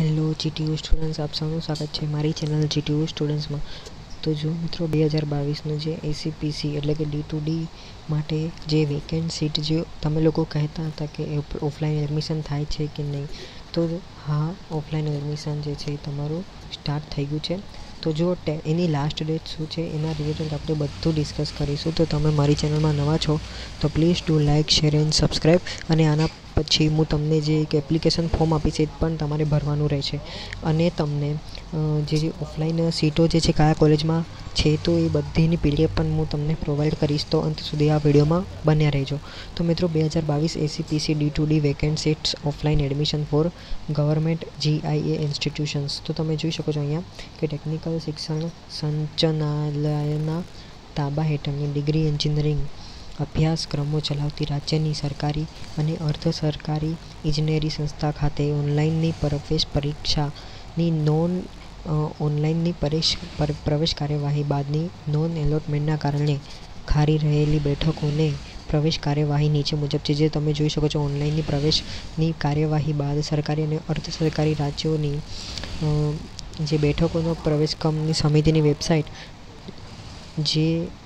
Hello GTU students, આપ સૌનું સ્વાગત છે મારી ચેનલ જીટીયુ સ્ટુડન્ટ્સમાં। તો જો મિત્રો 2022નું જે એસીપીસી એટલે કે D2D માટે જે વેકેન્ટ સીટ જે તમે લોકો કહેતા હતા કે ઓફલાઈન એડમિશન થાય છે કે નહીં, તો હા, ઓફલાઈન એડમિશન જે છે તમારું સ્ટાર્ટ થઈ ગયું છે। તો જો એની લાસ્ટ ડેટ શું છે એના રિલેટેડ આપણે બધું ડિસ્કસ કરીશું। તો તમે મારી ચેનલમાં નવા છો તો please do like, share and subscribe. અને આના પછી હું તમને જે એક એપ્લિકેશન ફોર્મ આપીશ એ પણ તમારે ભરવાનું રહેશે। અને તમને જે ઓફલાઈન સીટો જે છે કયા કોલેજમાં છે તો એ બધીની પીડીએફ પણ હું તમને પ્રોવાઈડ કરીશ। તો અંત સુધી આ વિડીયોમાં બન્યા રહેજો। તો મિત્રો 2022 ACPC D2D vacant seats offline admission for government GIA institutions. તો તમે જોઈ શકો છો અહીંયા કે ટેકનિકલ શિક્ષણ સંચાલનાલયના તાબા હેઠળની ડિગ્રી એન્જિનિયરિંગ અભ્યાસક્રમો ચલાવતી રાજ્યની સરકારી અને અર્ધ સરકારી ઇજનેરી સંસ્થા ખાતે ઓનલાઈનની પ્રવેશ પરીક્ષાની ઓનલાઈનની પ્રવેશ કાર્યવાહી બાદની નોન એલોટમેન્ટના કારણે ખાલી રહેલી બેઠકોને પ્રવેશ કાર્યવાહી નીચે મુજબ છે। જે તમે જોઈ શકો છો ઓનલાઈનની પ્રવેશની કાર્યવાહી બાદ સરકારી અને અર્ધ સરકારી રાજ્યોની જે બેઠકોનો પ્રવેશ ક્રમની સમિતિની વેબસાઇટ જે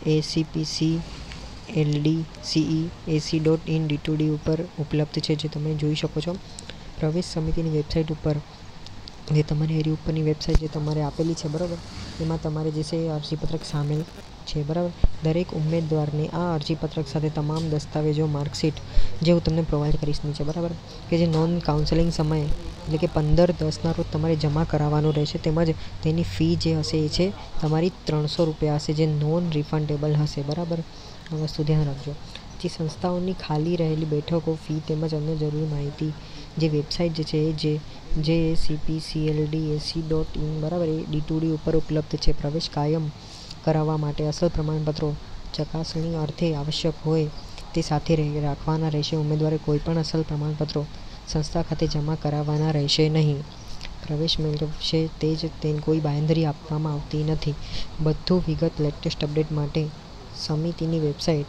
acpcldce.ac.in D2D ઉપર ઉપલબ્ધ છે, જે તમે જોઈ શકો છો। પ્રવેશ સમિતિની વેબસાઇટ ઉપર જે તમારી એરી ઉપરની વેબસાઇટ જે તમારે આપેલી છે, બરાબર, એમાં તમારે જે છે અરજીપત્રક સામેલ છે, બરાબર। દરેક ઉમેદવારને આ અરજીપત્રક સાથે તમામ દસ્તાવેજો, માર્કશીટ જે હું તમને પ્રોવાઈડ કરીશ નીચે, બરાબર, કે જે નોન કાઉન્સેલિંગ સમયે એટલે કે 15/10ના રોજ તમારે જમા કરાવવાનું રહેશે। તેમજ તેની ફી જે હશે એ છે તમારી 300 રૂપિયા હશે, જે નોન રિફંડેબલ હશે, બરાબર। આ વસ્તુ ધ્યાન રાખજો। જે સંસ્થાઓની ખાલી રહેલી બેઠકો, ફી તેમજ અન્ય જરૂરી માહિતી જે વેબસાઇટ જે છે જે acpcldce.in બરાબર એ D2D ઉપર ઉપલબ્ધ છે। પ્રવેશ કાયમ કરાવવા માટે અસલ પ્રમાણપત્રો ચકાસણી અર્થે આવશ્યક હોય તે સાથે રાખવાના રહેશે। ઉમેદવારે કોઈપણ અસલ પ્રમાણપત્રો સંસ્થા ખાતે જમા કરાવવાના રહેશે નહીં। પ્રવેશ મેળવશે તે જ તેને કોઈ બાંયધરી આપવામાં આવતી નથી। વધુ વિગત લેટેસ્ટ અપડેટ માટે સમિતિની વેબસાઇટ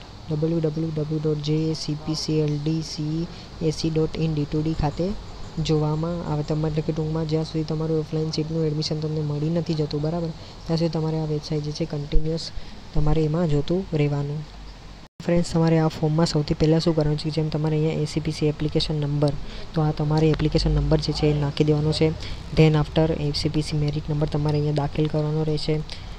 www.acpcldce.ac.in D2D ખાતે જોવામાં આવે। એટલે કે ટૂંકમાં જ્યાં સુધી તમારું ઓફલાઈન સીટનું એડમિશન તમને મળી નથી જતું, બરાબર, ત્યાં સુધી તમારે આ વેબસાઇટ જે છે કન્ટિન્યુઅસ તમારે એમાં જોતું રહેવાનું। ફ્રેન્ડ્સ, તમારે આ ફોર્મમાં સૌથી પહેલાં શું કરવાનું છે, જેમ તમારે અહીંયા એસીપીસી એપ્લિકેશન નંબર, તો આ તમારે એપ્લિકેશન નંબર જે છે એ નાખી દેવાનો છે। Then after ACPC merit number તમારે અહીંયા દાખલ કરવાનો રહેશે।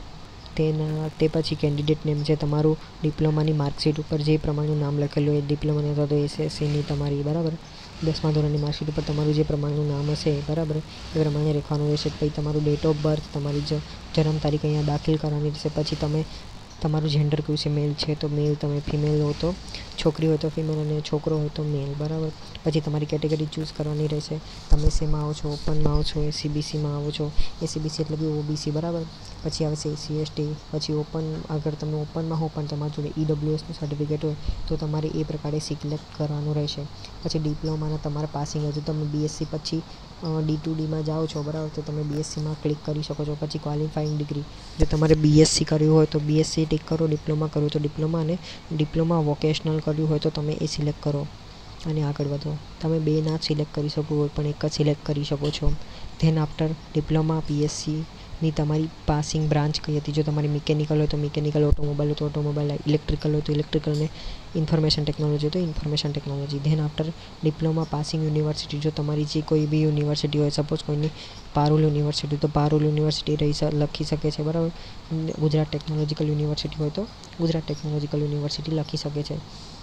તે પછી કેન્ડિડેટ નેમ છે તમારું ડિપ્લોમાની માર્કશીટ ઉપર જે પ્રમાણેનું નામ લખેલું હોય, ડિપ્લોમાની અથવા તો એસએસસીની તમારી, બરાબર, 10મા ધોરણની માર્કશીટ ઉપર તમારું જે પ્રમાણેનું નામ હશે, બરાબર, એ પ્રમાણે લખવાનું રહેશે। પછી તમારું ડેટ ઓફ બર્થ, તમારી જન્મ તારીખ અહીંયા દાખલ કરવાની રહેશે। પછી તમે તમારું જેન્ડર કયું છે, મેલ છે તો મેલ, તમે ફિમેલ હો તો છોકરી હોય તો ફિમેલ અને છોકરો હોય તો મેલ, બરાબર। પછી તમારી કેટેગરી ચૂઝ કરવાની રહેશે। તમે શેમાં આવો છો, ઓપનમાં આવો છો, એસીબીસીમાં આવો છો, એસીબીસી એટલે કે ઓબીસી, બરાબર। પછી આવશે એસસી એસટી, પછી ઓપન, અગર તમે ઓપનમાં હો પણ તમારી જોડે ઈડબ્લ્યુએસનું સર્ટિફિકેટ હોય તો તમારે એ પ્રકારે સિલેક્ટ કરવાનું રહેશે। પછી ડિપ્લોમાના તમારા પાસિંગ હજુ તમે બીએસસી પછી D2Dમાં જાઓ છો, બરાબર, તો તમે બીએસસીમાં ક્લિક કરી શકો છો। પછી ક્વોલિફાઈંગ ડિગ્રી, જો તમારે બીએસસી કર્યું હોય તો બીએસસી ટિક કરો, ડિપ્લોમા કર્યું તો ડિપ્લોમા, અને ડિપ્લોમા વોકેશનલ કર્યું હોય તો તમે એ સિલેક્ટ કરો અને આગળ વધો। તમે બે ના સિલેક્ટ કરી શકો હોય પણ એક જ સિલેક્ટ કરી શકો છો। ધેન આફ્ટર ડિપ્લોમા બીએસસીની તમારી પાસિંગ બ્રાન્ચ કઈ હતી, જો તમારી મિકેનિકલ હોય તો મિકેનિકલ, ઓટોમોબાઈલ હોય તો ઓટોમોબાઈલ, ઇલેક્ટ્રિકલ હોય તો ઇલેક્ટ્રિકલ, અને ઇન્ફોર્મેશન ટેકનોલોજી હોય તો information technology. Then after diploma passing university, જો તમારી જે કોઈ બી યુનિવર્સિટી હોય, સપોઝ કોઈની પારુલ યુનિવર્સિટી તો પારુલ યુનિવર્સિટી લખી શકે છે, બરાબર। ગુજરાત ટેકનોલોજીકલ યુનિવર્સિટી હોય તો ગુજરાત ટેકનોલોજીકલ યુનિવર્સિટી લખી શકે છે।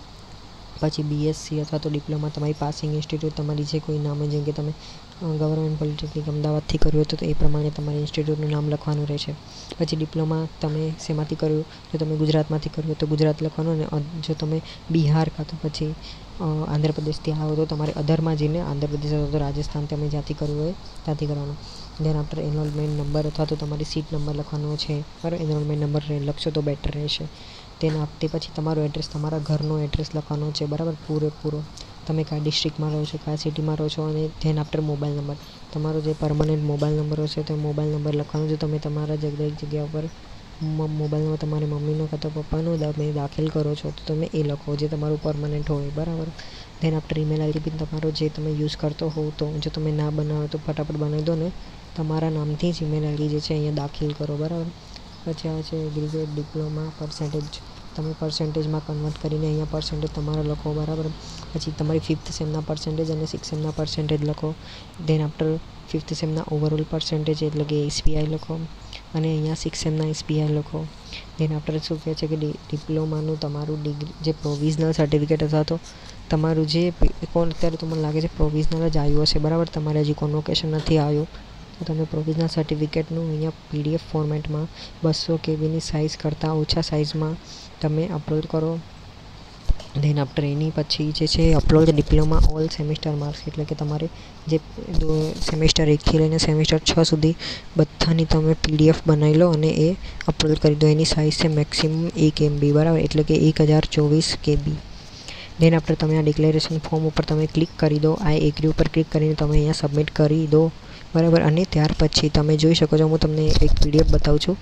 પછી બીએસસી અથવા તો ડિપ્લોમા તમારી પાસિંગ ઇન્સ્ટિટ્યૂટ તમારી જે કોઈ નામ હોય, જેમ કે તમે ગવર્મેન્ટ પોલિટેકનિક અમદાવાદથી કર્યું હોય તો એ પ્રમાણે તમારે ઇન્સ્ટિટ્યૂટનું નામ લખવાનું રહેશે। પછી ડિપ્લોમા તમે શેમાંથી કર્યું, જો તમે ગુજરાતમાંથી કર્યું હોય તો ગુજરાત લખવાનું, અને જો તમે બિહાર કાં તો પછી આંધ્રપ્રદેશથી આવો તો તમારે અધરમાં જઈને આંધ્રપ્રદેશ અથવા તો રાજસ્થાન તમે જ્યાંથી કરવું હોય ત્યાંથી કરવાનું। ધેન આફ્ટર એનરોલમેન્ટ નંબર અથવા તો તમારી સીટ નંબર લખવાનો છે, બરાબર, એનરોલમેન્ટ નંબર લખશો તો બેટર રહેશે। તે પછી તમારો એડ્રેસ, તમારા ઘરનો એડ્રેસ લખવાનો છે, બરાબર, પૂરેપૂરો, તમે કયા ડિસ્ટ્રિક્ટમાં રહો છો, કયા સિટીમાં રહો છો, અને ધેન આફ્ટર મોબાઈલ નંબર, તમારો જે પરમનન્ટ મોબાઈલ નંબર હશે તો મોબાઈલ નંબર લખવાનો છે। તમે તમારા દરેક જગ્યા ઉપર મોબાઈલમાં તમારી મમ્મીનો કાં તો પપ્પાનો તમે દાખલ કરો છો તો તમે એ લખો જે તમારું પરમનન્ટ હોય, બરાબર. Then after email ID pin તમારો જે તમે યુઝ કરતો હોવ, તો જો તમે ના બનાવો તો ફટાફટ બનાવી દો ને તમારા નામથી જ ઈમેલ આઈડી જે છે અહીંયા દાખલ કરો, બરાબર. પછી આવે છે ગ્રેજ્યુએટ ડિપ્લોમા પર્સન્ટેજ, તમે પર્સન્ટેજમાં કન્વર્ટ કરીને અહીંયા પર્સન્ટેજ તમારા લખો, બરાબર. પછી તમારી 5th સેમના પર્સન્ટેજ અને 6th સેમના પર્સન્ટેજ લખો. ધેન આફ્ટર 5th સેમના ઓવરઓલ પર્સન્ટેજ એટલે કે એસપીઆઈ લખો અને અહીંયા 6th સેમના એસપીઆઈ લખો. ધેન આફ્ટર શું કહે છે કે ડિપ્લોમાનું તમારું ડિગ્રી જે પ્રોવિઝનલ સર્ટિફિકેટ અથવા તો તમારું જે અત્યારે તો મને લાગે છે પ્રોવિઝનલ જ આવ્યું હશે, બરાબર. તમારે હજી કોન્વોકેશન નથી આવ્યું તો તમે પ્રોવિઝનલ સર્ટિફિકેટનું અહીંયા પીડીએફ ફોર્મેટમાં 200 કેબીની સાઇઝ કરતાં ઓછા સાઇઝમાં તમે અપલોડ કરો. ધેન આફ્ટર એની પછી જે છે upload diploma all semester marks એટલે કે તમારે જે સેમિસ્ટર 1થી લઈને સેમિસ્ટર 6 સુધી બધાની તમે પીડીએફ બનાવી લો અને એ અપલોડ કરી દો. એની સાઇઝ છે મેક્સિમમ 1 MB, બરાબર, એટલે કે 1024 KB. ધેન આફ્ટર તમે આ ડિક્લેરેશન ફોર્મ ઉપર તમે ક્લિક કરી દો, આ એગ્રી ઉપર ક્લિક કરીને તમે અહીંયા સબમિટ કરી દો, બરાબર. અને ત્યાર પછી તમે જોઈ શકો છો, હું તમને એક પીડીએફ બતાવું છું.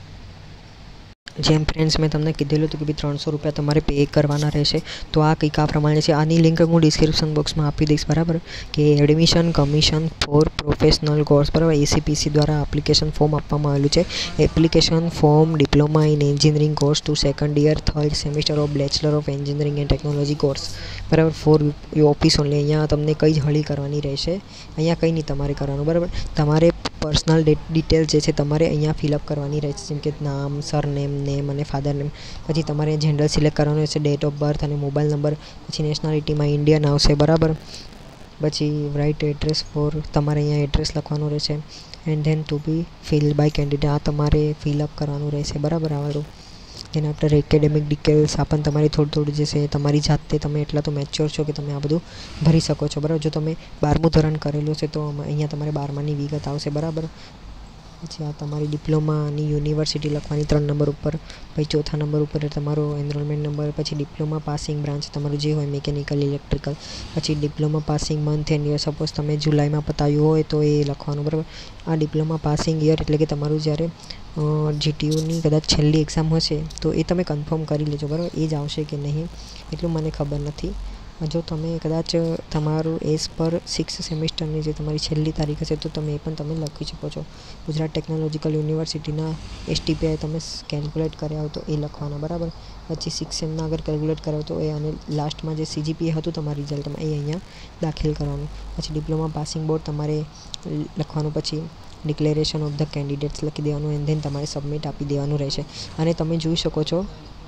જેમ ફ્રેન્ડ્સ મેં તમને કીધેલું હતું કે ભાઈ 300 રૂપિયા તમારે પે કરવાના રહેશે, તો આ કંઈક આ પ્રમાણે છે. આની લિંક હું ડિસ્ક્રિપ્શન બોક્સમાં આપી દઈશ, બરાબર. કે admission commission for professional course, બરાબર, એસીપીસી દ્વારા એપ્લિકેશન ફોર્મ આપવામાં આવેલું છે. Application form diploma in engineering course to second year third semester of bachelor of engineering and technology course, બરાબર, ફોર ઓફિસ ઓનલી. અહીંયા તમને કંઈ જ હળી કરવાની રહેશે, અહીંયા કંઈ નહીં તમારે કરવાનું, બરાબર. તમારે પર્સનલ ડિટેલ જે છે તમારે અહીંયા ફિલઅપ કરવાની રહેશે, જેમ કે નામ, સરનેમ, નેમ અને ફાધર નેમ. પછી તમારે જેન્ડર સિલેક્ટ કરવાનું રહેશે, ડેટ ઓફ બર્થ અને મોબાઈલ નંબર. પછી નેશનાલિટીમાં ઇન્ડિયન આવશે, બરાબર. પછી રાઇટ એડ્રેસ ફોર, તમારે અહીંયા એડ્રેસ લખવાનું રહેશે. And then to be fill by candidate, આ તમારે ફિલઅપ કરવાનું રહેશે, બરાબર. આવડું ધેન આફ્ટર એકેડેમિક ડિટેલ્સ આ પણ તમારી થોડું જે છે તમારી જાતે તમે એટલા તો મેચ્યોર છો કે તમે આ બધું ભરી શકો છો, બરાબર. જો તમે 12મું ધોરણ કરેલું છે તો અહીંયા તમારે 12માની વિગત આવશે, બરાબર. પછી આ તમારી ડિપ્લોમાની યુનિવર્સિટી લખવાની 3 નંબર ઉપર. પછી 4થા નંબર ઉપર તમારો એનરોલમેન્ટ નંબર. પછી ડિપ્લોમા પાસિંગ બ્રાન્ચ તમારું જે હોય મિકેનિકલ, ઇલેક્ટ્રિકલ. પછી diploma passing month and year, suppose તમે જુલાઈમાં પતાવ્યું હોય તો એ લખવાનું, બરાબર. આ ડિપ્લોમા પાસિંગ યર એટલે કે તમારું જ્યારે જીટીયુની કદાચ છેલ્લી એક્ઝામ હશે તો એ તમે કન્ફર્મ કરી લેજો, બરાબર. એ જ આવશે કે નહીં એટલું મને ખબર નથી. જો તમે કદાચ તમારું એઝ પર 6th સેમિસ્ટરની જે તમારી છેલ્લી તારીખ હશે તો તમે એ પણ તમે લખી શકો છો. ગુજરાત ટેકનોલોજીકલ યુનિવર્સિટીના એસટીપીઆઈ તમે કેલ્ક્યુલેટ કર્યા હોય તો એ લખવાના, બરાબર. પછી 6th સેમના અગર કેલ્ક્યુલેટ કર્યા તો એ, અને લાસ્ટમાં જે સીજીપીએ હતું તમારી રિઝલ્ટમાં એ અહીંયા દાખલ કરવાનું. પછી ડિપ્લોમા પાસિંગ બોર્ડ તમારે લખવાનું. પછી ડિક્લેરેશન ઓફ ધ કેન્ડિડેટ્સ લખી દેવાનું એન્ડ ધેન તમારે સબમિટ આપી દેવાનું રહેશે. અને તમે જોઈ શકો છો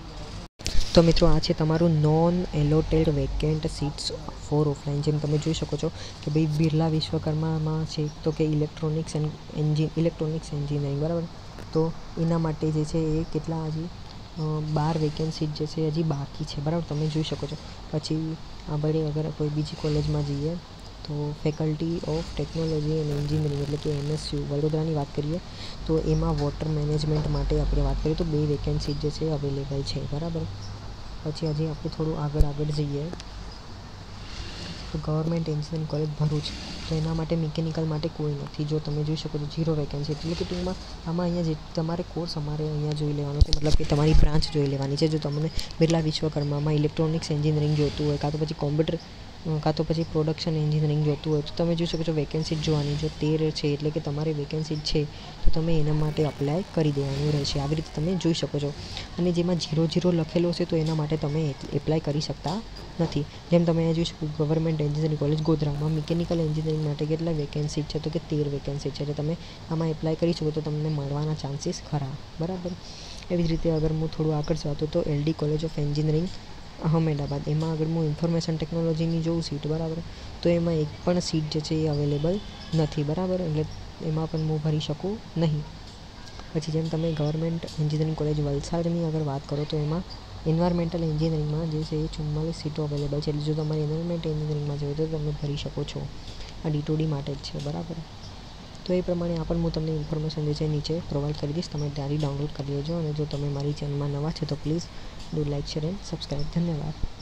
તો મિત્રો આ છે તમારું non allotted vacant seats for offline. જેમ તમે જોઈ શકો છો કે ભાઈ બિરલા વિશ્વકર્મામાં છે તો કે ઇલેક્ટ્રોનિક્સ એન્જિનિયરિંગ, બરાબર. તો એના માટે જે છે એ કેટલા હજી 12 વેકેન્ટ સીટ જે છે હજી બાકી છે, બરાબર. તમે જોઈ શકો છો. પછી આપણે અગર કોઈ બીજી કોલેજમાં જઈએ તો faculty of technology and engineering એટલે કે MSU વડોદરાની વાત કરીએ તો એમાં વોટર મેનેજમેન્ટ માટે આપણે વાત કરીએ તો 2 વેકેન્ટ સીટ જે છે અવેલેબલ છે, બરાબર. પછી હજી આપણે થોડું આગળ જઈએ તો ગવર્મેન્ટ એન્જિનિયરિંગ કોલેજ ભરૂચ, તો એના માટે મિકેનિકલ માટે કોઈ નથી. જો તમે જોઈ શકો છો 0 વેકેન્સી, એટલે કે ટૂંકમાં આમાં અહીંયા જે તમારે કોર્સ અમારે અહીંયા જોઈ લેવાનો છે, મતલબ કે તમારી બ્રાન્ચ જોઈ લેવાની છે. જો તમને બિરલા વિશ્વકર્મામાં ઇલેક્ટ્રોનિક્સ એન્જિનિયરિંગ જોઈતું હોય કાં તો પછી કોમ્પ્યુટર કાં તો પછી પ્રોડક્શન એન્જિનિયરિંગ જોઈતું હોય તો તમે જોઈ શકો છો વેકેન્સી જોવાની. જો 13 છે એટલે કે તમારી વેકેન્સી છે તો તમે એના માટે અપ્લાય કરી દેવાનું રહેશે. આવી રીતે તમે જોઈ શકો છો. અને જેમાં 0 લખેલો હશે તો એના માટે તમે એપ્લાય કરી શકતા નથી. જેમ તમે અહીંયા જોઈ શકો ગવર્મેન્ટ એન્જિનિયરિંગ કોલેજ ગોધરામાં મિકેનિકલ એન્જિનિયરિંગ માટે કેટલા વેકેન્સી છે તો કે 13 વેકેન્સી છે. એટલે તમે આમાં એપ્લાય કરી શકો તો તમને મળવાના ચાન્સીસ ખરા, બરાબર. એવી જ રીતે અગર હું થોડું આગળ જાતો તો LD college of engineering Ahmedabad, એમાં અગર હું ઇન્ફોર્મેશન ટેકનોલોજીની જોઉં સીટ, બરાબર, તો એમાં એક પણ સીટ જે છે એ અવેલેબલ નથી, બરાબર. એટલે એમાં પણ હું ભરી શકું નહીં. પછી જેમ તમે ગવર્મેન્ટ એન્જિનિયરિંગ કોલેજ વલસાડની અગર વાત કરો તો એમાં એન્વાયરમેન્ટલ એન્જિનિયરિંગમાં જે છે એ 44 સીટો અવેલેબલ છે. એટલે જો તમારે એન્વાયરમેન્ટ એન્જિનિયરિંગમાં જોઈએ તો તમે ભરી શકો છો. આ D2D માટે જ છે, બરાબર. તો એ પ્રમાણે આ પણ હું તમને ઇન્ફોર્મેશન જે છે નીચે પ્રોવાઈડ કરી દઈશ, તમે ત્યાંથી ડાઉનલોડ કરી લેજો. અને જો તમે મારી ચેનલમાં નવા છે તો please do like, share and subscribe. ધન્યવાદ.